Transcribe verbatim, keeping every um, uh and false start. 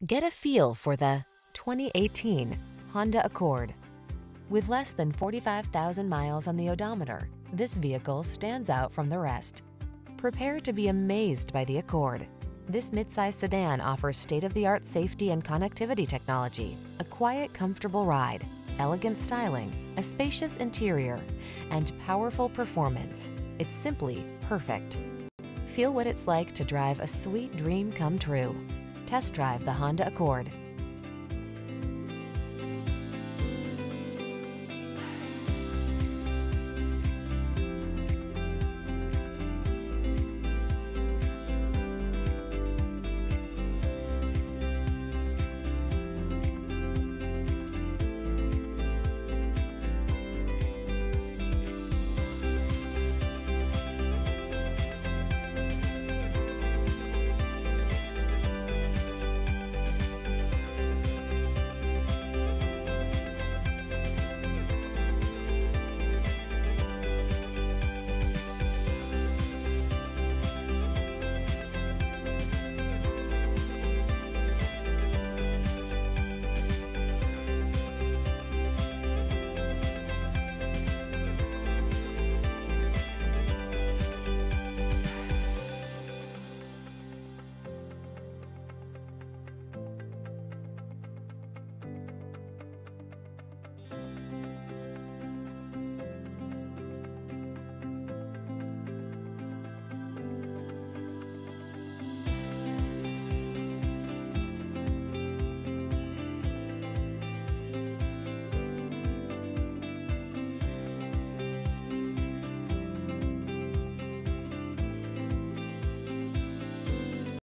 Get a feel for the twenty eighteen Honda Accord. With less than forty-five thousand miles on the odometer, this vehicle stands out from the rest. Prepare to be amazed by the Accord. This midsize sedan offers state-of-the-art safety and connectivity technology, a quiet, comfortable ride, elegant styling, a spacious interior, and powerful performance. It's simply perfect. Feel what it's like to drive a sweet dream come true. Test drive the Honda Accord.